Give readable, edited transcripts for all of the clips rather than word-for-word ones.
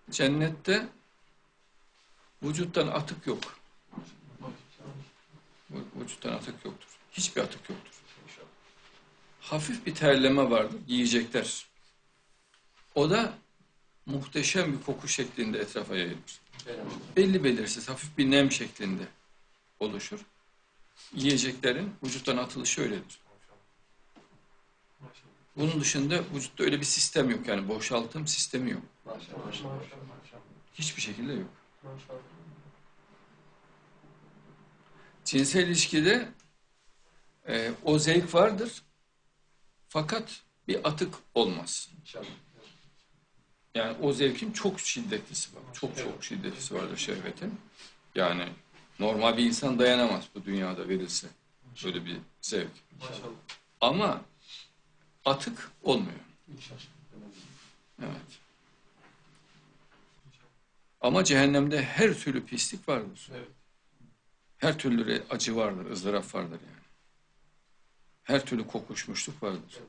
Cennette vücuttan atık yok. Vücuttan atık yoktur. Hiçbir atık yoktur. Hafif bir terleme vardır, yiyecekler. O da muhteşem bir koku şeklinde etrafa yayılır. Belli belirsiz, hafif bir nem şeklinde oluşur. Yiyeceklerin vücuttan atılışı öyledir. Bunun dışında vücutta öyle bir sistem yok, yani boşaltım sistemi yok. Hiçbir şekilde yok. Cinsel ilişkide o zevk vardır, fakat bir atık olmaz. Yani o zevkin çok şiddetlisi var. Çok şiddetlisi vardır şehvetin. Yani normal bir insan dayanamaz bu dünyada verilse böyle bir zevk. Ama atık olmuyor. Evet. Ama cehennemde her türlü pislik vardır. Her türlü acı vardır, ızdırap vardır yani. Her türlü kokuşmuşluk vardır.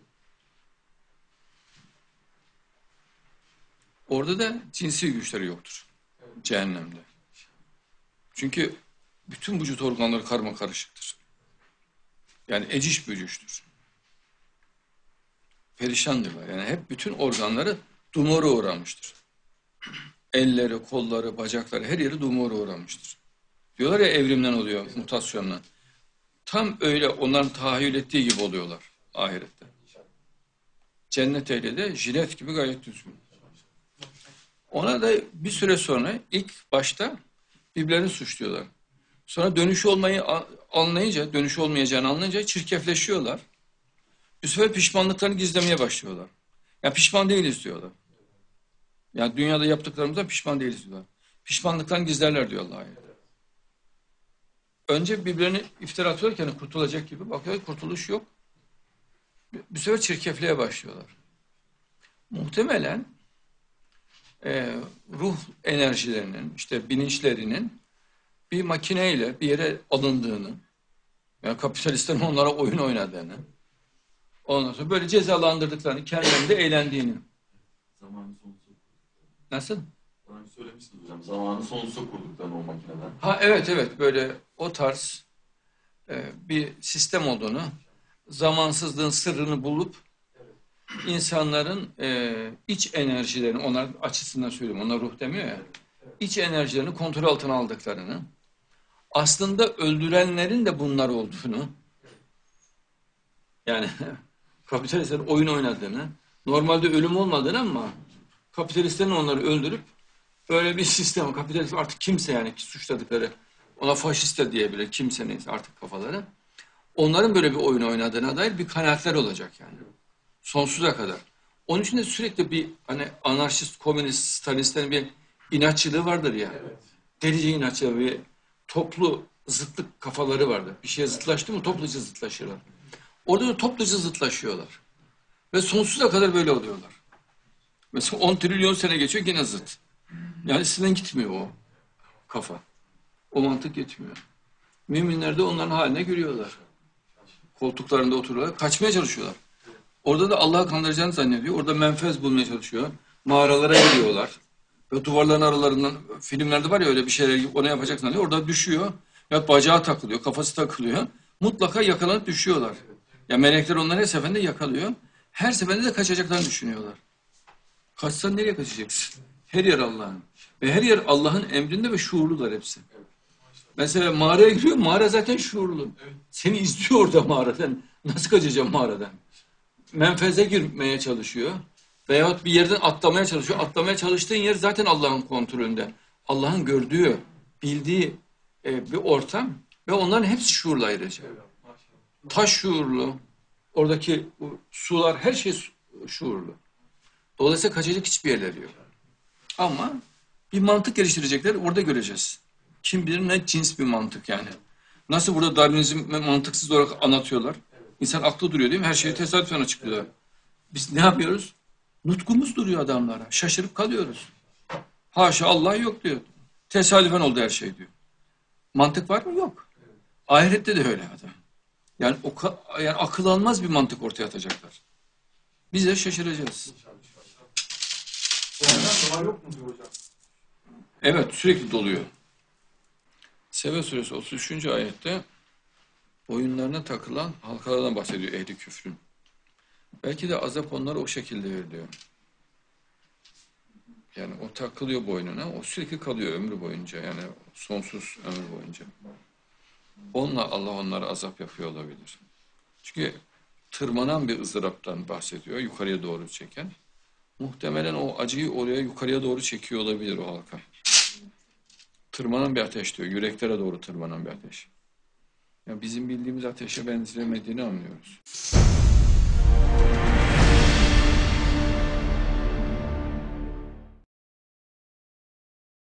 Orada da cinsi güçleri yoktur. Cehennemde. Çünkü bütün vücut organları karmakarışıktır. Yani eciş bücüştür. Perişandırlar. Yani hep bütün organları dumura uğramıştır. Elleri, kolları, bacakları her yeri dumura uğramıştır. Diyorlar ya evrimden oluyor, mutasyonla. Tam öyle onların tahayyül ettiği gibi oluyorlar ahirette. Cennet ehli de jilet gibi gayet düzgün. Ona da bir süre sonra ilk başta birbirlerini suçluyorlar. Sonra dönüş olmayı anlayınca, dönüş olmayacağını anlayınca çirkefleşiyorlar. Bir sefer pişmanlıklarını gizlemeye başlıyorlar. Ya pişman değiliz diyorlar. Ya dünyada yaptıklarımızdan pişman değiliz diyorlar. Pişmanlıklarını gizlerler diyor Allah. Önce birbirlerini iftira atıyorlar ki kurtulacak gibi. Bakıyor kurtuluş yok. Bir sefer çirkefliğe başlıyorlar. Muhtemelen ruh enerjilerinin, işte bilinçlerinin bir makineyle bir yere alındığını, yani kapitalistlerin onlara oyun oynadığını, ondan sonra böyle cezalandırdıklarını, kendilerinde eğlendiğini. Zamanı sonsuza kurduklarını. Nasıl? Bana bir söylemiştiniz hocam. Zamanı sonsuza kurduklarını o makineden. Ha evet böyle o tarz bir sistem olduğunu, zamansızlığın sırrını bulup insanların iç enerjilerini, onların açısından söylüyorum, onlar ruh demiyor ya, iç enerjilerini kontrol altına aldıklarını, aslında öldürenlerin de bunlar olduğunu, yani kapitalistlerin oyun oynadığını, normalde ölüm olmadığını ama kapitalistlerin onları öldürüp böyle bir sistem, kapitalist artık kimse yani suçladıkları, ona faşist de diyebilir, kimse neyse artık kafaları, onların böyle bir oyun oynadığına dair bir kanaatler olacak yani. Sonsuza kadar. Onun için de sürekli bir hani anarşist, komünist, stalinistlerin bir inatçılığı vardır ya. Delice inatçılığı, bir toplu zıtlık kafaları vardır. Bir şeye zıtlaştı mı topluca zıtlaşırlar. Orada da topluca zıtlaşıyorlar. Ve sonsuza kadar böyle oluyorlar. Mesela 10 trilyon sene geçiyor yine zıt. Yani sizden gitmiyor o kafa. O mantık yetmiyor. Müminler de onların haline giriyorlar. Koltuklarında oturuyorlar. Kaçmaya çalışıyorlar. Orada da Allah'ı kandıracağını zannediyor. Orada menfez bulmaya çalışıyor. Mağaralara giriyorlar. Ve duvarların aralarından filmlerde var ya öyle bir şeyler ona yapacak zannediyor. Orada düşüyor. Ya bacağı takılıyor, kafası takılıyor. Mutlaka yakalanıp düşüyorlar. Ya melekler onları her seferinde yakalıyor. Her seferinde de kaçacaklarını düşünüyorlar. Kaçsan nereye kaçacaksın? Her yer Allah'ın. Ve her yer Allah'ın emrinde ve şuurlular hepsi. Mesela mağaraya giriyor, mağara zaten şuurlu. Seni izliyor orada mağaradan. Nasıl kaçacağım mağaradan? Menfeze girmeye çalışıyor. Veyahut bir yerden atlamaya çalışıyor. Atlamaya çalıştığın yer zaten Allah'ın kontrolünde. Allah'ın gördüğü, bildiği bir ortam. Ve onların hepsi şuurlu ayrıca. Taş şuurlu. Oradaki sular, her şey şuurlu. Dolayısıyla kaçacak hiçbir yerleri yok. Ama bir mantık geliştirecekler, orada göreceğiz. Kim bilir ne cins bir mantık yani. Nasıl burada Darwinizm mantıksız olarak anlatıyorlar. İnsan aklı duruyor değil mi? Her şeyi tesadüfen açıklıyorlar. Biz ne yapıyoruz? Nutkumuz duruyor adamlara. Şaşırıp kalıyoruz. Haşa Allah yok diyor. Tesadüfen oldu her şey diyor. Mantık var mı? Yok. Ahirette de öyle adam. Yani yani akıl almaz bir mantık ortaya atacaklar. Biz de şaşıracağız. Doğadan doğa yok mu diyor hocam? Evet, sürekli doluyor. Sebe suresi 33. ayette oyunlarına takılan halkalardan bahsediyor ehli küfrün. Belki de azap onlara o şekilde veriliyor. Yani o takılıyor boynuna, o sürekli kalıyor ömrü boyunca, yani sonsuz ömür boyunca. Onunla Allah onlara azap yapıyor olabilir. Çünkü tırmanan bir ızdıraptan bahsediyor, yukarıya doğru çeken. Muhtemelen o acıyı oraya yukarıya doğru çekiyor olabilir o halka. Tırmanan bir ateş diyor, yüreklere doğru tırmanan bir ateş. Yani bizim bildiğimiz ateşe benzemediğini anlıyoruz.